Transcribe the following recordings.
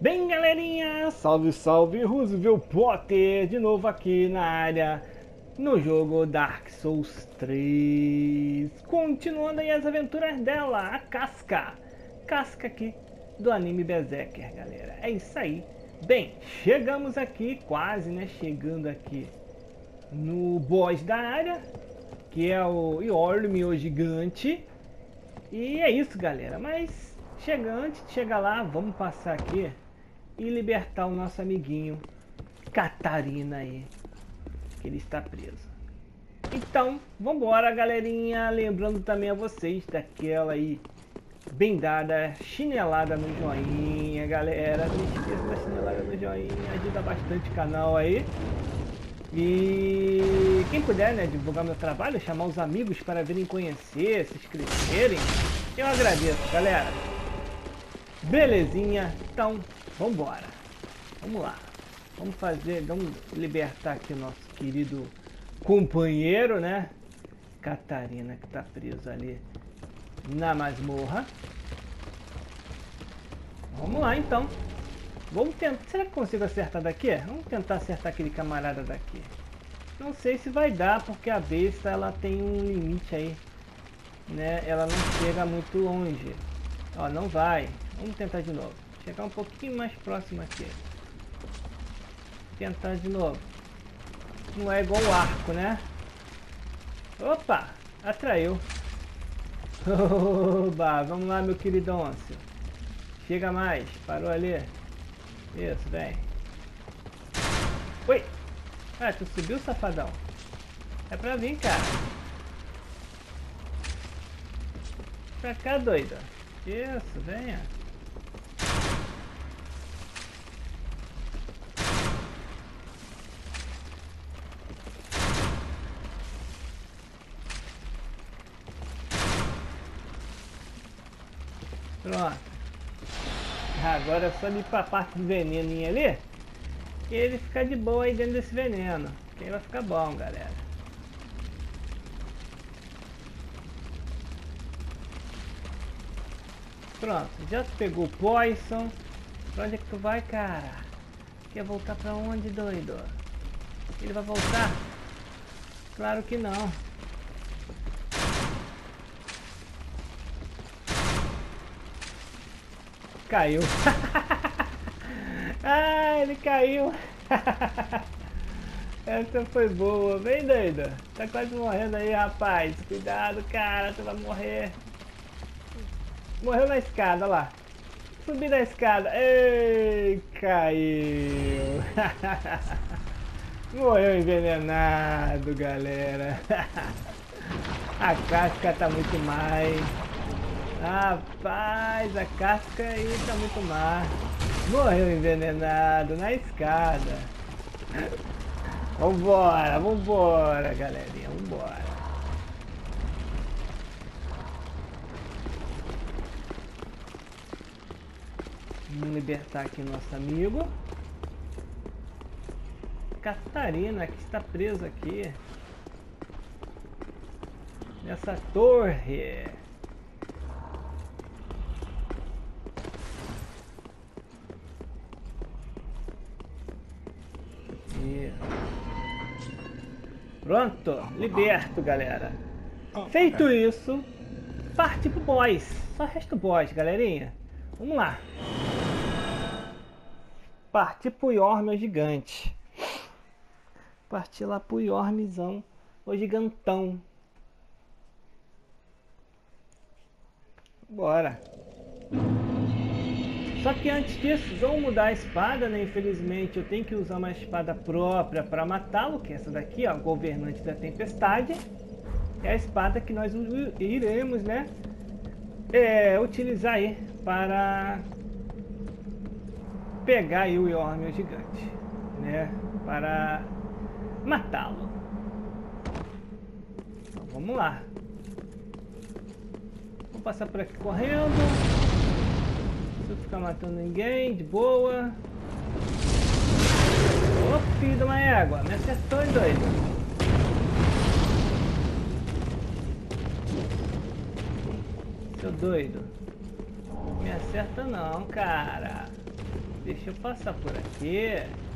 Bem, galerinha, salve, salve, Roosevelt Potter, de novo aqui na área, no jogo Dark Souls 3, continuando aí as aventuras dela, a Casca aqui do anime Berserker, galera, é isso aí. Bem, chegamos aqui, quase, né, chegando aqui no boss da área, que é o Yorm, o gigante, e é isso, galera, mas antes de chegar lá, vamos passar aqui e libertar o nosso amiguinho Catarina aí, que ele está preso. Então, vambora, galerinha. Lembrando também a vocês daquela aí bem dada chinelada no joinha, galera. Não esqueça da chinelada no joinha, ajuda bastante o canal aí. E quem puder, né, divulgar meu trabalho, chamar os amigos para virem conhecer, se inscreverem, eu agradeço, galera. Belezinha, então vambora, vamos lá, vamos libertar aqui o nosso querido companheiro, né, Catarina, que tá preso ali na masmorra. Vamos lá então, vamos tentar, será que consigo acertar daqui? Vamos tentar acertar aquele camarada daqui. Não sei se vai dar, porque a besta ela tem um limite aí, né, ela não chega muito longe. Ó, não vai. Vamos tentar de novo. Chegar um pouquinho mais próximo aqui. Tentar de novo. Não é igual o arco, né? Opa! Atraiu. Oba! Vamos lá, meu queridôncio. Chega mais. Parou ali. Isso, vem. Oi! Ah, tu subiu, safadão? É pra vir, cara. Pra cá, doida. Isso, venha. Pronto. Agora é só ir pra parte do veneninho ali. E ele ficar de boa aí dentro desse veneno. Que aí vai ficar bom, galera. Pronto, já pegou o Poison. Pra onde é que tu vai, cara? Quer voltar pra onde, doido? Ele vai voltar? Claro que não. Caiu. Ah, ele caiu. Essa foi boa. Vem, doido. Tá quase morrendo aí, rapaz. Cuidado, cara. Tu vai morrer. Morreu na escada, olha lá. Subi na escada. Ei, caiu. Morreu envenenado, galera. A casca tá muito mais. Rapaz, a casca aí tá muito mais. Morreu envenenado na escada. Vambora, vambora, galerinha. Vambora. Vamos libertar aqui nosso amigo Catarina, que está preso aqui nessa torre. E... pronto, liberto, galera. Feito isso, parte pro boss. Só resta o boss, galerinha. Vamos lá. Partir pro Yorm, o gigante. Partir lá pro Yormzão, o gigantão. Bora. Só que antes disso, vamos mudar a espada, né? Infelizmente eu tenho que usar uma espada própria para matá-lo, que é essa daqui, ó, Governante da Tempestade. É a espada que nós iremos, né? Utilizar aí para pegar aí o Yorm, o gigante, né? Para matá-lo. Então, vamos lá. Vou passar por aqui correndo. Não preciso ficar matando ninguém, de boa. Ô filho de uma égua, me acertou, doido. Seu doido. Me acerta não, cara. Deixa eu passar por aqui.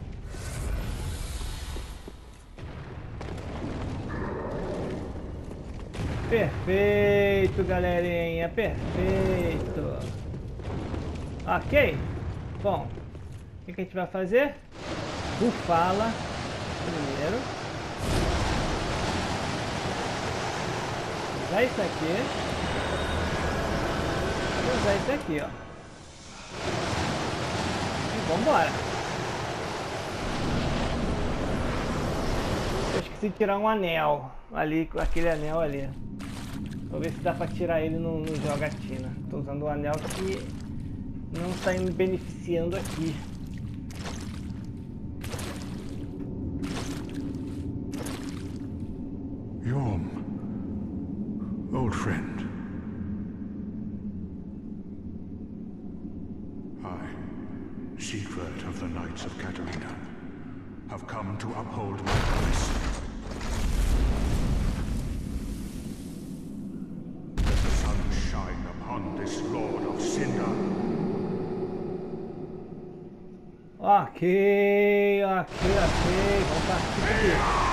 Perfeito, galerinha, perfeito. Ok. Bom, o que a gente vai fazer? Bufá-la primeiro. Usar isso aqui. E usar isso aqui, ó. E vambora. Eu esqueci de tirar um anel ali, com aquele anel ali. Vou ver se dá pra tirar ele no jogatina. Tô usando um anel que não está me beneficiando aqui. Yhorm, old friend. I, Siegward of the Knights of Catarina, have come to uphold my promise. Let the sun shine upon this Lord of Cinder. Ok. Vamos partir aqui.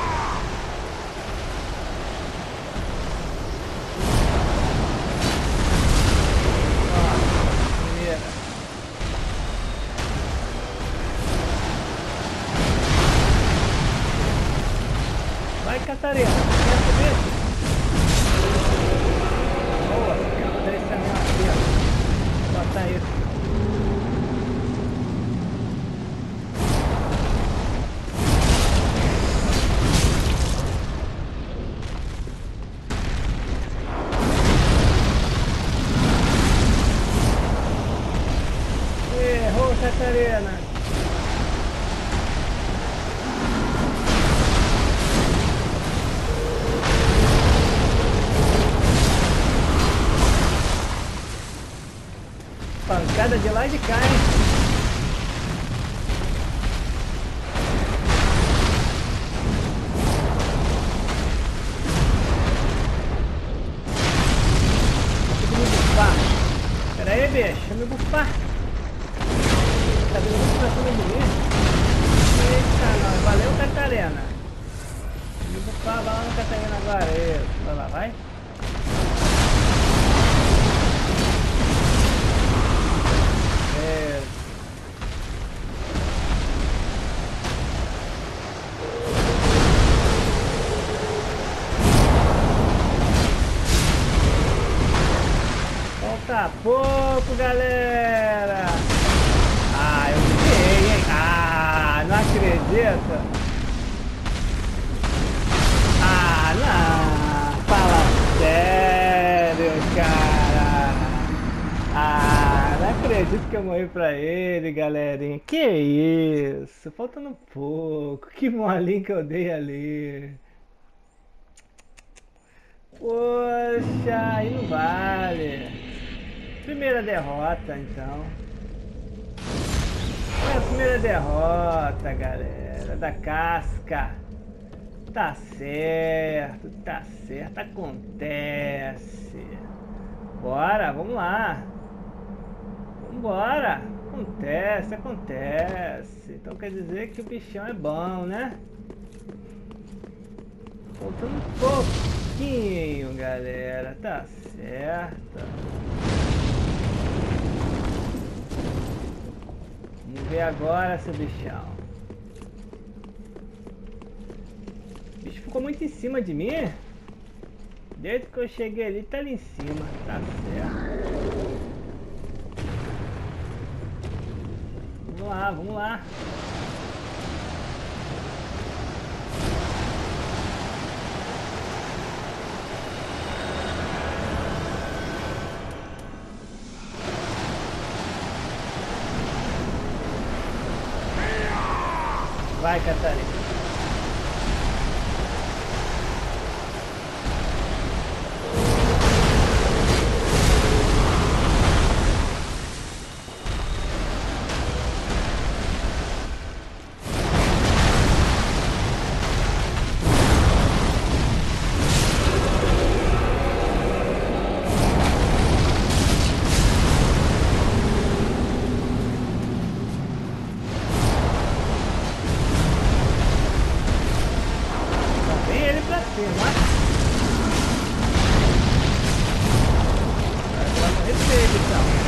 Vai, Catarina. Quer subir? Boa. Quero fazer esse anel aqui, ó. Vou botar isso. Errou, Catarina. Pancada de lá e de cá, hein? Deixa eu me bufar. Pera aí, bicho. Deixa eu me bufar. Tá vindo muito pra cima de mim? Eita, nós. Valeu, Catarina. Deixa eu me bufar. Vai lá no Catarina agora. Isso. Vai lá, vai. Falta pouco, galera. Ah, eu ganhei, hein? Ah, não acredito. Ah, não. Fala sério, cara. Ah, não acredito que eu morri pra ele, galerinha. Que isso? Faltando pouco. Que molinho que eu dei ali. Poxa, aí não vale. Primeira derrota, então. Foi a primeira derrota, galera. Da casca. Tá certo, acontece. Bora, vamos lá. Vambora. Acontece. Então quer dizer que o bichão é bom, né? Faltando um pouquinho, galera. Tá certo. Vamos ver agora, seu bichão. O bicho ficou muito em cima de mim. Desde que eu cheguei ali, tá ali em cima. Tá certo. Vamos lá. Vai, Catarina. confirmar. Vai morrer feio, então.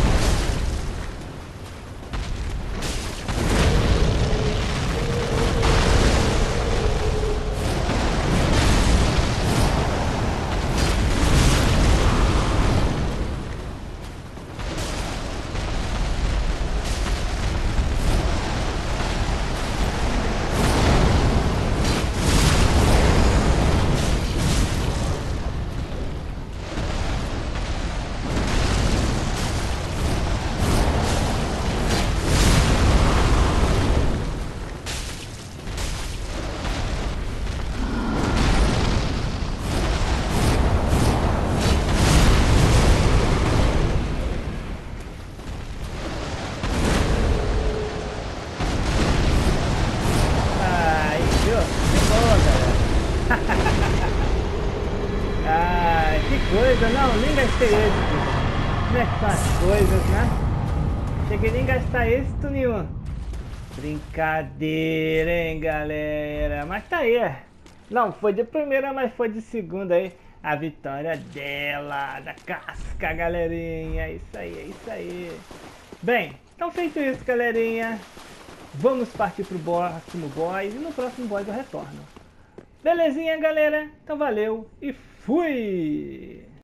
Que coisa, não, nem gastei êxito. Como é que são as coisas, né? Cheguei nem a gastar êxito nenhum. Brincadeira, hein, galera. Mas tá aí. Não foi de primeira, mas foi de segunda aí. A vitória dela, da casca, galerinha. É isso aí, é isso aí. Bem, então feito isso, galerinha. Vamos partir pro próximo boss. E no próximo boss eu retorno. Belezinha, galera? Então valeu e fui!